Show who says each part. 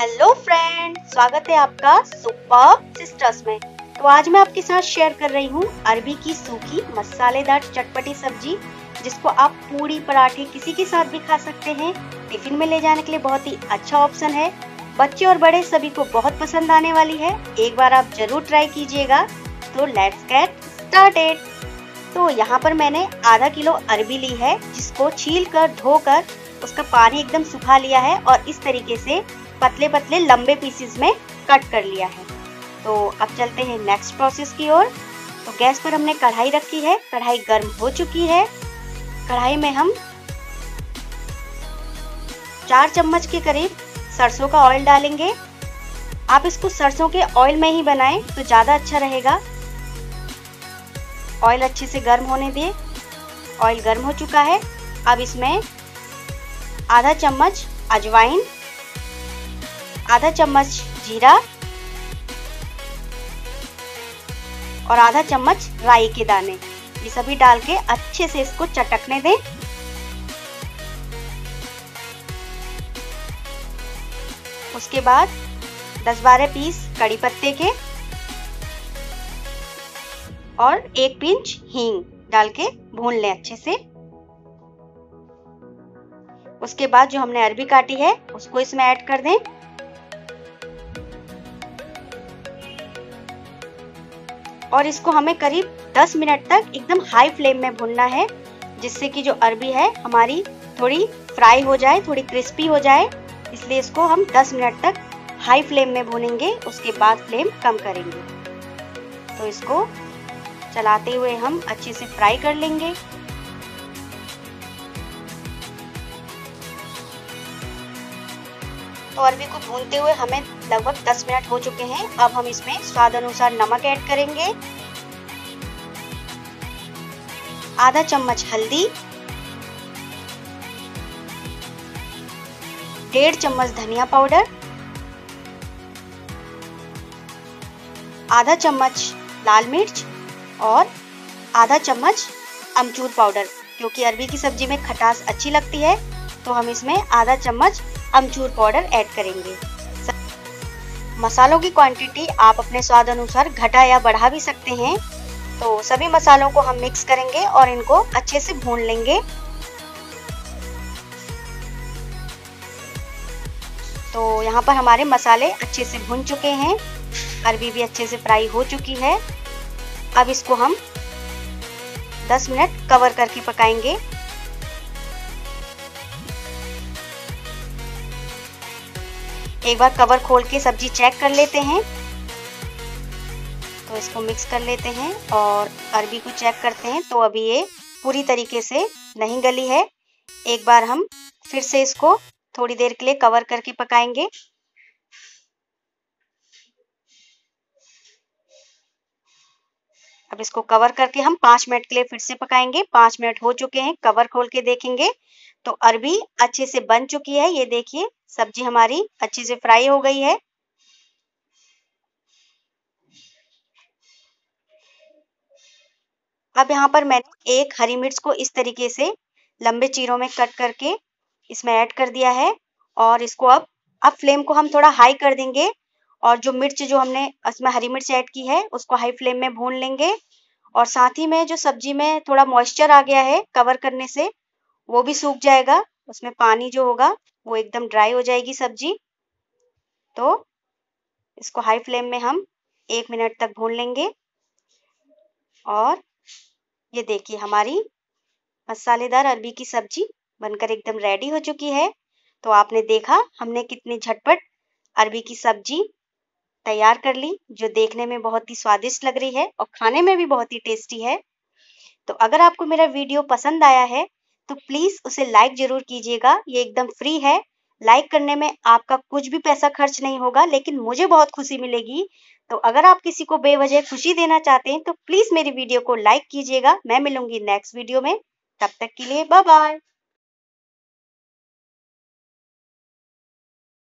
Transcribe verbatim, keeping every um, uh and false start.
Speaker 1: Hello friend, स्वागत है आपका सुपर सिस्टर्स में। तो आज मैं आपके साथ शेयर कर रही हूँ अरबी की सूखी मसालेदार चटपटी सब्जी, जिसको आप पूरी पराठे किसी के साथ भी खा सकते हैं। टिफिन में ले जाने के लिए बहुत ही अच्छा ऑप्शन है। बच्चे और बड़े सभी को बहुत पसंद आने वाली है। एक बार आप जरूर ट्राई कीजिएगा। तो लेट्स गेट स्टार्टेड। तो यहाँ पर मैंने आधा किलो अरबी ली है, जिसको छील कर धोकर उसका पानी एकदम सुखा लिया है और इस तरीके से पतले पतले लंबे पीसेस में कट कर लिया है। तो अब चलते हैं नेक्स्ट प्रोसेस की ओर। तो गैस पर हमने कढ़ाई रखी है, कढ़ाई गर्म हो चुकी है। कढ़ाई में हम चार चम्मच के करीब सरसों का ऑयल डालेंगे। आप इसको सरसों के ऑयल में ही बनाएं तो ज़्यादा अच्छा रहेगा। ऑयल अच्छे से गर्म होने दें। ऑयल गर्म हो चुका है। अब इसमें आधा चम्मच अजवाइन, आधा चम्मच जीरा और आधा चम्मच राई के दाने, ये सभी डाल के अच्छे से इसको चटकने दें। उसके बाद दस बारह पीस कड़ी पत्ते के और एक पिंच हींग डाल के भून लें अच्छे से। उसके बाद जो हमने अरबी काटी है उसको इसमें ऐड कर दें। और इसको हमें करीब दस मिनट तक एकदम हाई फ्लेम में भूनना है, जिससे कि जो अरबी है हमारी थोड़ी फ्राई हो जाए, थोड़ी क्रिस्पी हो जाए। इसलिए इसको हम दस मिनट तक हाई फ्लेम में भूनेंगे। उसके बाद फ्लेम कम करेंगे। तो इसको चलाते हुए हम अच्छे से फ्राई कर लेंगे। तो अरबी को भूनते हुए हमें लगभग दस मिनट हो चुके हैं। अब हम इसमें स्वाद अनुसार नमक ऐड करेंगे, आधा चम्मच हल्दी, डेढ़ चम्मच धनिया पाउडर, आधा चम्मच लाल मिर्च और आधा चम्मच अमचूर पाउडर। क्योंकि अरबी की सब्जी में खटास अच्छी लगती है तो हम इसमें आधा चम्मच अमचूर पाउडर ऐड करेंगे। मसालों की क्वांटिटी आप अपने स्वाद अनुसार घटा या बढ़ा भी सकते हैं। तो सभी मसालों को हम मिक्स करेंगे और इनको अच्छे से भून लेंगे। तो यहाँ पर हमारे मसाले अच्छे से भून चुके हैं, अरबी भी अच्छे से फ्राई हो चुकी है। अब इसको हम दस मिनट कवर करके पकाएंगे। एक बार कवर खोल के सब्जी चेक कर लेते हैं। तो इसको मिक्स कर लेते हैं और अरबी को चेक करते हैं। तो अभी ये पूरी तरीके से नहीं गली है। एक बार हम फिर से इसको थोड़ी देर के लिए कवर करके पकाएंगे। अब इसको कवर करके हम पाँच मिनट के लिए फिर से पकाएंगे। पाँच मिनट हो चुके हैं। कवर खोल के देखेंगे तो अरबी अच्छे से बन चुकी है। ये देखिए सब्जी हमारी अच्छे से फ्राई हो गई है। अब यहाँ पर मैंने एक हरी मिर्च को इस तरीके से लंबे चीरों में कट करके इसमें ऐड कर दिया है। और इसको अब अब फ्लेम को हम थोड़ा हाई कर देंगे। और जो मिर्च जो हमने इसमें हरी मिर्च ऐड की है उसको हाई फ्लेम में भून लेंगे। और साथ ही में जो सब्जी में थोड़ा मॉइस्चर आ गया है कवर करने से, वो भी सूख जाएगा। उसमें पानी जो होगा वो एकदम ड्राई हो जाएगी सब्जी। तो इसको हाई फ्लेम में हम एक मिनट तक भून लेंगे। और ये देखिए हमारी मसालेदार अरबी की सब्जी बनकर एकदम रेडी हो चुकी है। तो आपने देखा हमने कितनी झटपट अरबी की सब्जी तैयार कर ली, जो देखने में बहुत ही स्वादिष्ट लग रही है और खाने में भी बहुत ही टेस्टी है। तो अगर आपको मेरा वीडियो पसंद आया है तो प्लीज उसे लाइक जरूर कीजिएगा। ये एकदम फ्री है। लाइक करने में आपका कुछ भी पैसा खर्च नहीं होगा, लेकिन मुझे बहुत खुशी मिलेगी। तो अगर आप किसी को बेवजह खुशी देना चाहते हैं तो प्लीज मेरी वीडियो को लाइक कीजिएगा। मैं मिलूंगी नेक्स्ट वीडियो में। तब तक के लिए बाय बाय।